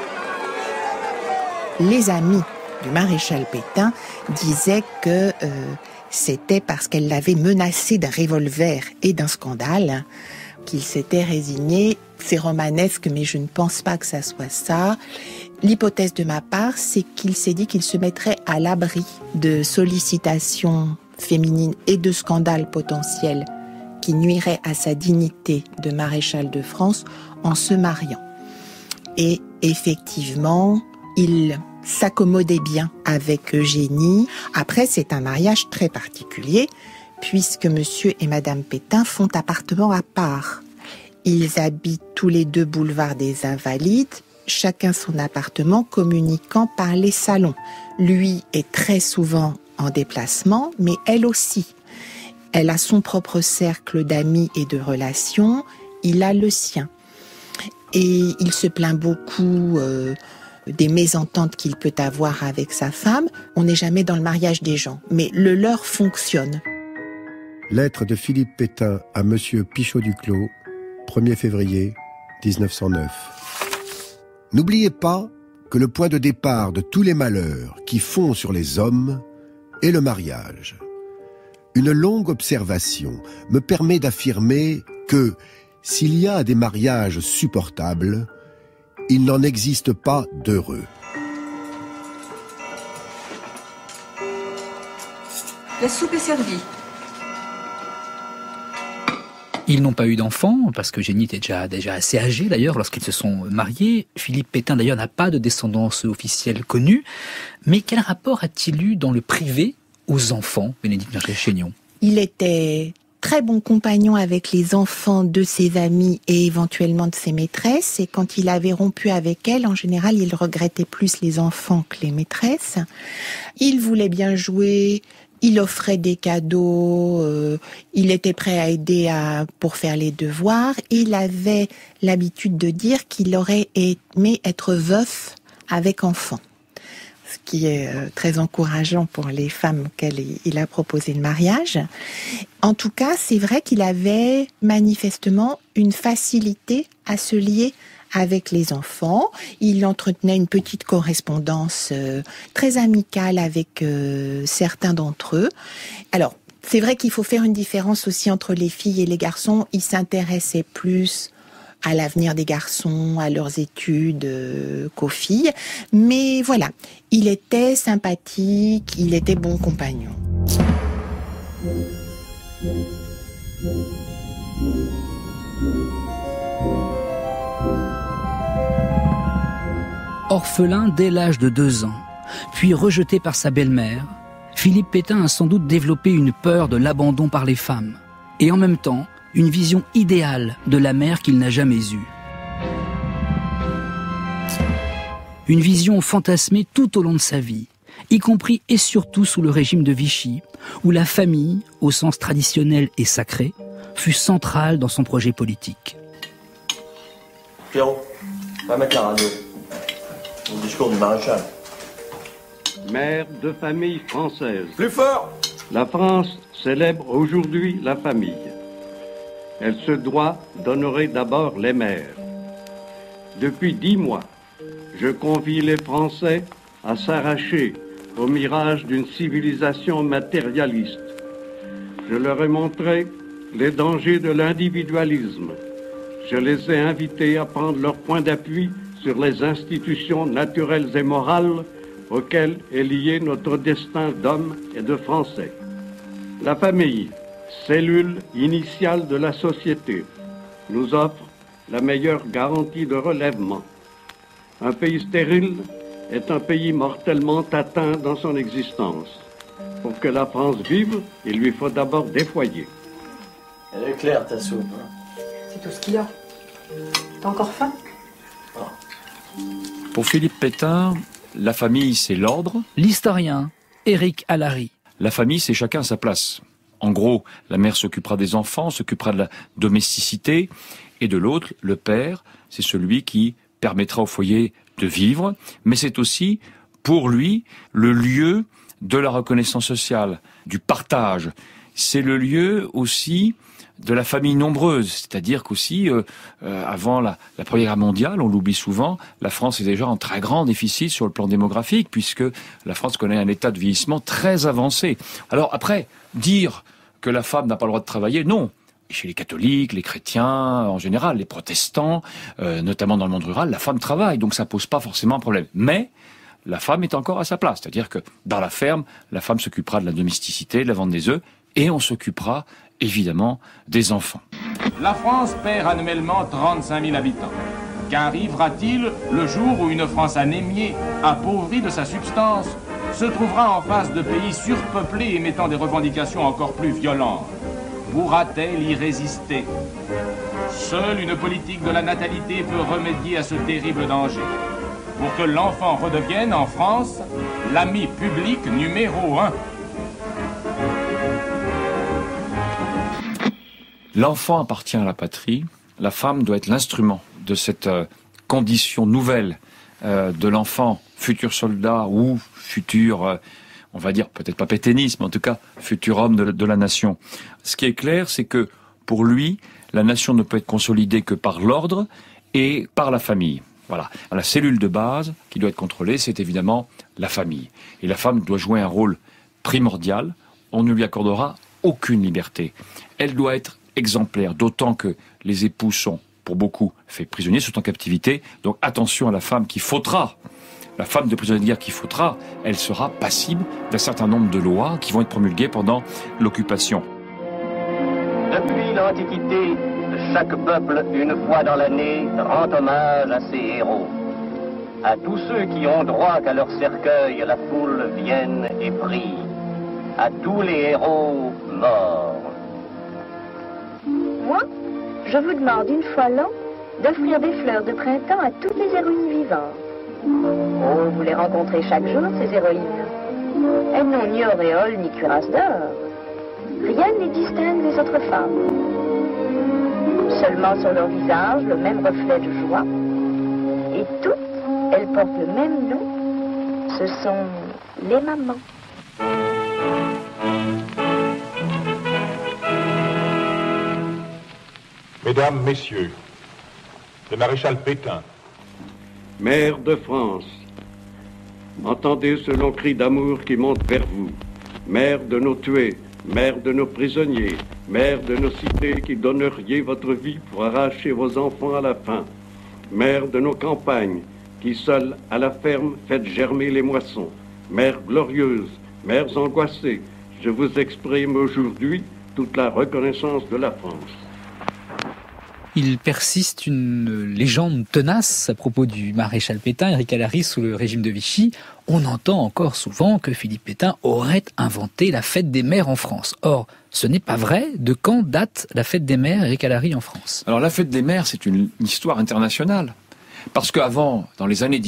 Les amis du maréchal Pétain disaient que c'était parce qu'elle l'avait menacé d'un revolver et d'un scandale qu'il s'était résigné. C'est romanesque, mais je ne pense pas que ça soit ça. L'hypothèse de ma part, c'est qu'il s'est dit qu'il se mettrait à l'abri de sollicitations féminines et de scandales potentiels qui nuiraient à sa dignité de maréchal de France en se mariant. Et effectivement, il s'accommodait bien avec Eugénie. Après, c'est un mariage très particulier, puisque monsieur et madame Pétain font appartement à part. Ils habitent tous les deux boulevard des Invalides, chacun son appartement, communiquant par les salons. Lui est très souvent en déplacement, mais elle aussi. Elle a son propre cercle d'amis et de relations, il a le sien. Et il se plaint beaucoup des mésententes qu'il peut avoir avec sa femme. On n'est jamais dans le mariage des gens, mais le leur fonctionne. Lettre de Philippe Pétain à Monsieur Pichot-Duclos, 1er février 1909. N'oubliez pas que le point de départ de tous les malheurs qui font sur les hommes est le mariage. Une longue observation me permet d'affirmer que, s'il y a des mariages supportables, il n'en existe pas d'heureux. La soupe est servie. Ils n'ont pas eu d'enfants, parce que Eugénie était déjà assez âgée d'ailleurs lorsqu'ils se sont mariés. Philippe Pétain d'ailleurs n'a pas de descendance officielle connue. Mais quel rapport a-t-il eu dans le privé aux enfants, Bénédicte Berger-Chénion ? Il était très bon compagnon avec les enfants de ses amis et éventuellement de ses maîtresses. Et quand il avait rompu avec elles, en général, il regrettait plus les enfants que les maîtresses. Il voulait bien jouer. Il offrait des cadeaux, il était prêt à aider pour faire les devoirs. Il avait l'habitude de dire qu'il aurait aimé être veuf avec enfant. ce qui est très encourageant pour les femmes auxquelles il a proposé le mariage. En tout cas, c'est vrai qu'il avait manifestement une facilité à se lier avec les enfants. Il entretenait une petite correspondance très amicale avec certains d'entre eux. Alors, c'est vrai qu'il faut faire une différence aussi entre les filles et les garçons. Il s'intéressait plus à l'avenir des garçons, à leurs études qu'aux filles. Mais voilà, il était sympathique, il était bon compagnon. Orphelin dès l'âge de 2 ans, puis rejeté par sa belle-mère, Philippe Pétain a sans doute développé une peur de l'abandon par les femmes, et en même temps, une vision idéale de la mère qu'il n'a jamais eue. Une vision fantasmée tout au long de sa vie, y compris et surtout sous le régime de Vichy, où la famille, au sens traditionnel et sacré, fut centrale dans son projet politique. Pierrot, va mettre la radio. Le discours du maréchal. Mère de famille française. Plus fort! La France célèbre aujourd'hui la famille. Elle se doit d'honorer d'abord les mères. Depuis 10 mois, je convie les Français à s'arracher au mirage d'une civilisation matérialiste. Je leur ai montré les dangers de l'individualisme. Je les ai invités à prendre leur point d'appui sur les institutions naturelles et morales auxquelles est lié notre destin d'hommes et de Français. La famille, cellule initiale de la société, nous offre la meilleure garantie de relèvement. Un pays stérile est un pays mortellement atteint dans son existence. Pour que la France vive, il lui faut d'abord des foyers. Elle est claire, ta soupe. C'est tout ce qu'il y a. T'as encore faim? Pour Philippe Pétain, la famille, c'est l'ordre. L'historien Éric Allary. La famille, c'est chacun à sa place. En gros, la mère s'occupera des enfants, s'occupera de la domesticité. Et de l'autre, le père, c'est celui qui permettra au foyer de vivre. Mais c'est aussi, pour lui, le lieu de la reconnaissance sociale, du partage. C'est le lieu aussi de la famille nombreuse, c'est-à-dire qu'aussi, avant la Première Guerre mondiale, on l'oublie souvent, la France est déjà en très grand déficit sur le plan démographique, puisque la France connaît un état de vieillissement très avancé. Alors après, dire que la femme n'a pas le droit de travailler, non. Chez les catholiques, les chrétiens, en général, les protestants, notamment dans le monde rural, la femme travaille, donc ça pose pas forcément un problème. Mais la femme est encore à sa place, c'est-à-dire que dans la ferme, la femme s'occupera de la domesticité, de la vente des œufs, et on s'occupera évidemment des enfants. La France perd annuellement 35 000 habitants. Qu'arrivera-t-il le jour où une France anémiée, appauvrie de sa substance, se trouvera en face de pays surpeuplés émettant des revendications encore plus violentes? Pourra-t-elle y résister? Seule une politique de la natalité peut remédier à ce terrible danger. Pour que l'enfant redevienne, en France, l'ami public numéro 1. L'enfant appartient à la patrie, la femme doit être l'instrument de cette condition nouvelle de l'enfant, futur soldat ou futur, on va dire, peut-être pas pétainiste, mais en tout cas, futur homme de la nation. Ce qui est clair, c'est que pour lui, la nation ne peut être consolidée que par l'ordre et par la famille. Voilà. La cellule de base qui doit être contrôlée, c'est évidemment la famille. Et la femme doit jouer un rôle primordial. On ne lui accordera aucune liberté. Elle doit être exemplaire, d'autant que les époux sont, pour beaucoup, faits prisonniers, sont en captivité. Donc attention à la femme qui fautera. La femme de prisonnier de guerre qui fautera, elle sera passible d'un certain nombre de lois qui vont être promulguées pendant l'occupation. Depuis l'Antiquité, chaque peuple, une fois dans l'année, rend hommage à ses héros. À tous ceux qui ont droit qu'à leur cercueil la foule vienne et prie. À tous les héros morts. Moi, je vous demande une fois l'an d'offrir des fleurs de printemps à toutes les héroïnes vivantes. Oh, vous les rencontrez chaque jour, ces héroïnes. Elles n'ont ni auréole ni cuirasse d'or. Rien ne les distingue des autres femmes. Seulement sur leur visage, le même reflet de joie. Et toutes, elles portent le même nom, Ce sont les mamans. Mesdames, Messieurs, le maréchal Pétain. Mère de France, entendez ce long cri d'amour qui monte vers vous. Mère de nos tués, mère de nos prisonniers, mère de nos cités qui donneriez votre vie pour arracher vos enfants à la faim. Mère de nos campagnes, qui seule à la ferme faites germer les moissons. Mères glorieuses, mères angoissées, je vous exprime aujourd'hui toute la reconnaissance de la France. Il persiste une légende tenace à propos du maréchal Pétain, Éric Alary, sous le régime de Vichy. On entend encore souvent que Philippe Pétain aurait inventé la fête des mères en France. Or, ce n'est pas vrai. De quand date la fête des mères, Éric Alary, en France? Alors la fête des mères, c'est une histoire internationale. Parce qu'avant, dans les années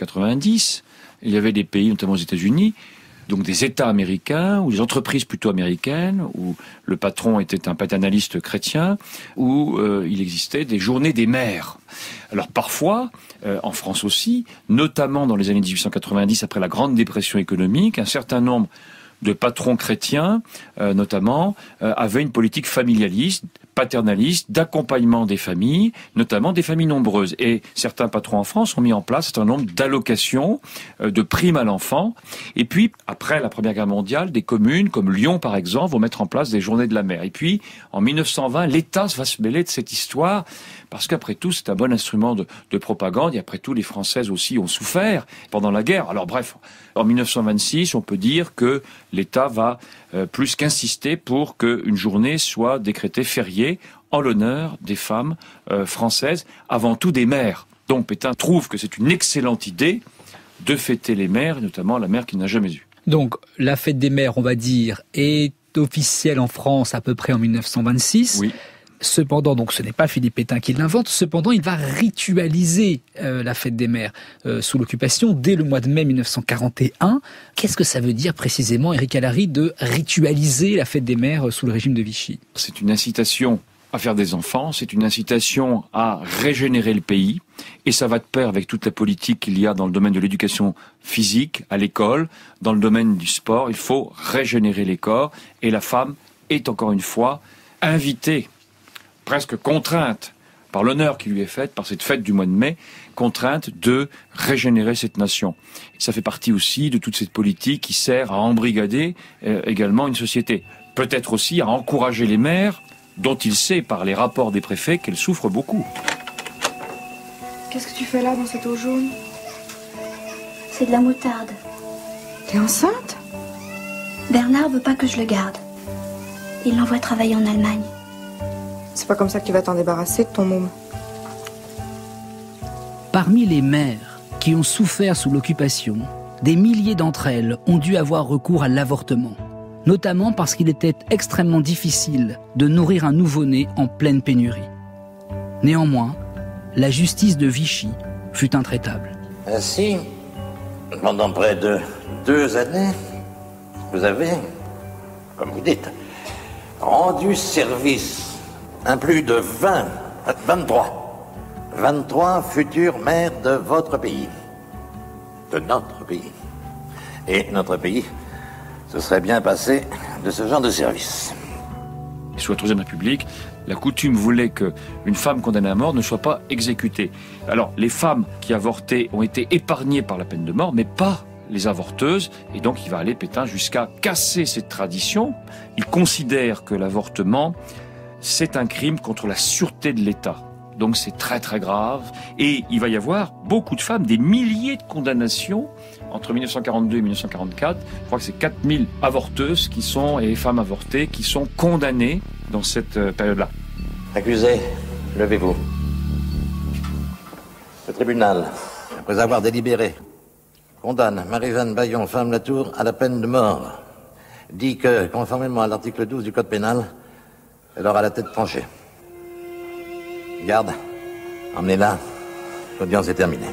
1890, il y avait des pays, notamment aux États-Unis, donc des États américains ou des entreprises plutôt américaines où le patron était un paternaliste chrétien, où il existait des journées des mères. Alors parfois, en France aussi, notamment dans les années 1890, après la Grande Dépression économique, un certain nombre de patrons chrétiens, notamment, avaient une politique familialiste, paternaliste, d'accompagnement des familles, notamment des familles nombreuses. Et certains patrons en France ont mis en place un certain nombre d'allocations, de primes à l'enfant. Et puis, après la Première Guerre mondiale, des communes, comme Lyon par exemple, vont mettre en place des journées de la mère. Et puis, en 1920, l'État va se mêler de cette histoire, parce qu'après tout, c'est un bon instrument de propagande. Et après tout, les Françaises aussi ont souffert pendant la guerre. Alors bref, en 1926, on peut dire que l'État va plus qu'insister pour qu'une journée soit décrétée fériée en l'honneur des femmes françaises, avant tout des mères. Donc Pétain trouve que c'est une excellente idée de fêter les mères, et notamment la mère qu'il n'a jamais eue. Donc la fête des mères, on va dire, est officielle en France à peu près en 1926. Oui. Cependant, donc ce n'est pas Philippe Pétain qui l'invente, cependant il va ritualiser la fête des mères sous l'occupation dès le mois de mai 1941. Qu'est-ce que ça veut dire précisément, Éric Alary, de ritualiser la fête des mères sous le régime de Vichy? C'est une incitation à faire des enfants, c'est une incitation à régénérer le pays, et ça va de pair avec toute la politique qu'il y a dans le domaine de l'éducation physique, à l'école, dans le domaine du sport. Il faut régénérer les corps, et la femme est encore une fois invitée, presque contrainte, par l'honneur qui lui est fait, par cette fête du mois de mai, contrainte de régénérer cette nation. Ça fait partie aussi de toute cette politique qui sert à embrigader également une société. Peut-être aussi à encourager les mères, dont il sait par les rapports des préfets qu'elles souffrent beaucoup. Qu'est-ce que tu fais là dans cette eau jaune? C'est de la moutarde. T'es enceinte? Bernard veut pas que je le garde. Il l'envoie travailler en Allemagne. C'est pas comme ça que tu vas t'en débarrasser de ton môme. Parmi les mères qui ont souffert sous l'occupation, des milliers d'entre elles ont dû avoir recours à l'avortement, notamment parce qu'il était extrêmement difficile de nourrir un nouveau-né en pleine pénurie. Néanmoins, la justice de Vichy fut intraitable. Ainsi, pendant près de 2 années, vous avez, comme vous dites, rendu service à plus de 23 futures mères de votre pays, de notre pays. Et notre pays se serait bien passé de ce genre de service. Sous la Troisième République, la coutume voulait qu'une femme condamnée à mort ne soit pas exécutée. Alors, les femmes qui avortaient ont été épargnées par la peine de mort, mais pas les avorteuses. Et donc, il va aller, Pétain, jusqu'à casser cette tradition. Il considère que l'avortement, c'est un crime contre la sûreté de l'État. Donc c'est très très grave. Et il va y avoir beaucoup de femmes, des milliers de condamnations entre 1942 et 1944. Je crois que c'est 4000 avorteuses et femmes avortées qui sont condamnées dans cette période-là. Accusé, levez-vous. Le tribunal, après avoir délibéré, condamne Marie-Jeanne Bayon, femme Latour, à la peine de mort. Dit que, conformément à l'article 12 du Code pénal, elle aura la tête tranchée. Garde, emmenez-la. L'audience est terminée.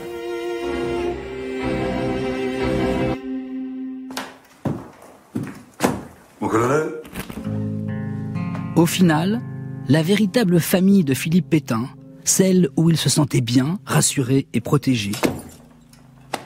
Mon colonel ? Au final, la véritable famille de Philippe Pétain, celle où il se sentait bien, rassuré et protégé,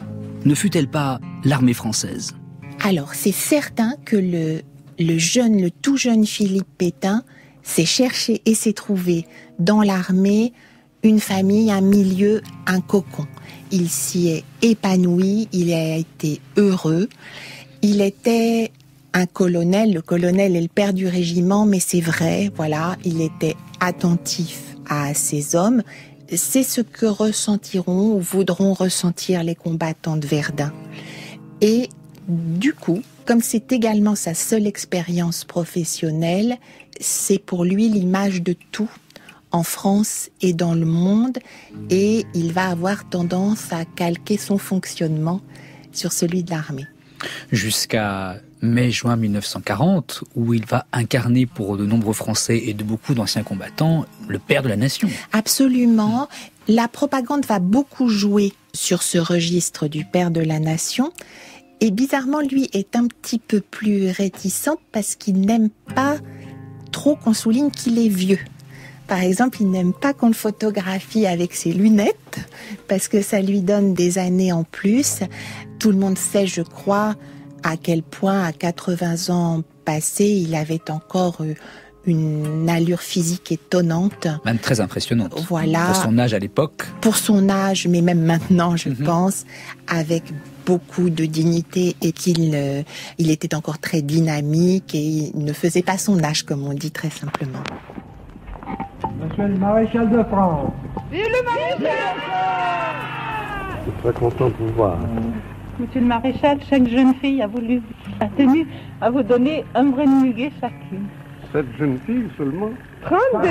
ne fut-elle pas l'armée française ? Alors, c'est certain que le tout jeune Philippe Pétain s'est cherché et s'est trouvé dans l'armée une famille, un milieu, un cocon. Il s'y est épanoui, il a été heureux. Il était un colonel, le colonel est le père du régiment, mais c'est vrai, voilà, il était attentif à ses hommes. C'est ce que ressentiront ou voudront ressentir les combattants de Verdun. Et du coup, comme c'est également sa seule expérience professionnelle, c'est pour lui l'image de tout en France et dans le monde, et il va avoir tendance à calquer son fonctionnement sur celui de l'armée. Jusqu'à mai-juin 1940, où il va incarner pour de nombreux Français et de beaucoup d'anciens combattants le père de la nation. Absolument. La propagande va beaucoup jouer sur ce registre du père de la nation. Et bizarrement, lui est un petit peu plus réticent parce qu'il n'aime pas trop qu'on souligne qu'il est vieux. Par exemple, il n'aime pas qu'on le photographie avec ses lunettes parce que ça lui donne des années en plus. Tout le monde sait, je crois, à quel point, à 80 ans passés, il avait encore une allure physique étonnante. Même très impressionnante. Voilà. Pour son âge à l'époque. Pour son âge, mais même maintenant, je pense, avec beaucoup de dignité et qu'il était encore très dynamique et il ne faisait pas son âge, comme on dit très simplement. Monsieur le maréchal de France. Vive le maréchal! Je suis très content de vous voir. Monsieur le maréchal, chaque jeune fille a tenu à vous donner un brin de muguet chacune. 7 jeunes filles seulement? 32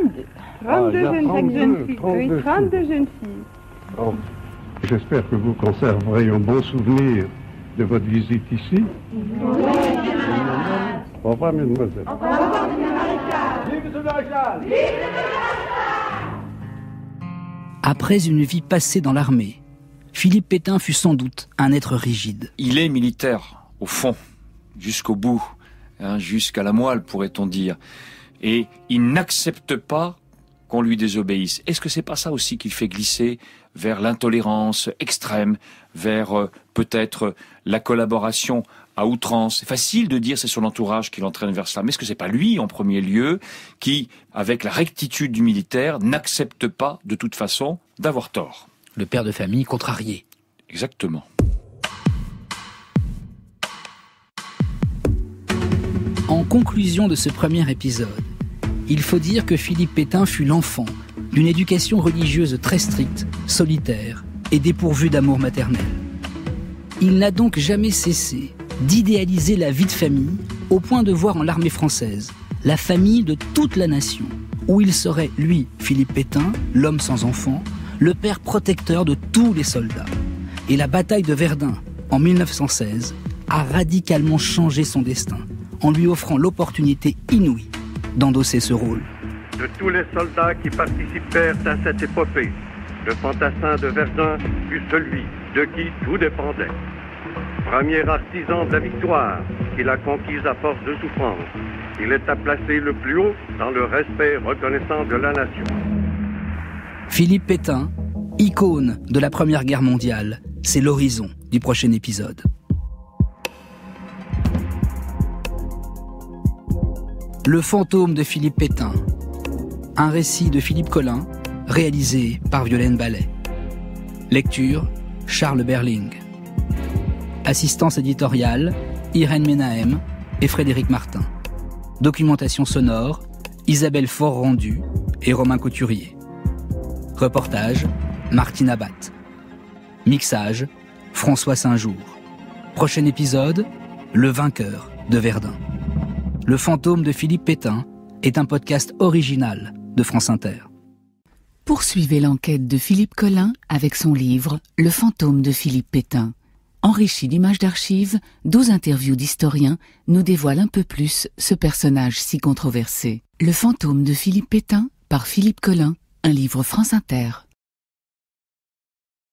jeunes filles. 32 jeunes filles. Oh. J'espère que vous conserverez un bon souvenir de votre visite ici. Au revoir, mesdemoiselles. Au revoir, monsieur le maréchal. Vive le maréchal! Vive le maréchal! Après une vie passée dans l'armée, Philippe Pétain fut sans doute un être rigide. Il est militaire, au fond, jusqu'au bout, jusqu'à la moelle, pourrait-on dire. Et il n'accepte pas qu'on lui désobéisse. Est-ce que c'est pas ça aussi qui le fait glisser vers l'intolérance extrême, vers peut-être la collaboration à outrance? C'est facile de dire c'est son entourage qui l'entraîne vers cela, mais est-ce que c'est pas lui en premier lieu qui, avec la rectitude du militaire, n'accepte pas de toute façon d'avoir tort? Le père de famille contrarié. Exactement. En conclusion de ce premier épisode, il faut dire que Philippe Pétain fut l'enfant d'une éducation religieuse très stricte, solitaire et dépourvue d'amour maternel. Il n'a donc jamais cessé d'idéaliser la vie de famille au point de voir en l'armée française la famille de toute la nation, où il serait, lui, Philippe Pétain, l'homme sans enfant, le père protecteur de tous les soldats. Et la bataille de Verdun, en 1916, a radicalement changé son destin, en lui offrant l'opportunité inouïe d'endosser ce rôle. De tous les soldats qui participèrent à cette épopée, le fantassin de Verdun fut celui de qui tout dépendait. Premier artisan de la victoire, qu'il a conquise à force de souffrance, il est à placer le plus haut dans le respect reconnaissant de la nation. Philippe Pétain, icône de la Première Guerre mondiale, c'est l'horizon du prochain épisode. Le fantôme de Philippe Pétain, un récit de Philippe Collin, réalisé par Violaine Ballet. Lecture, Charles Berling. Assistance éditoriale, Irène Menahem et Frédéric Martin. Documentation sonore, Isabelle Fort-Rendu et Romain Couturier. Reportage, Martine Abat. Mixage, François Saint-Jour. Prochain épisode, Le vainqueur de Verdun. Le fantôme de Philippe Pétain est un podcast original de France Inter. Poursuivez l'enquête de Philippe Collin avec son livre « Le fantôme de Philippe Pétain ». Enrichi d'images d'archives, 12 interviews d'historiens nous dévoilent un peu plus ce personnage si controversé. Le fantôme de Philippe Pétain par Philippe Collin, un livre France Inter.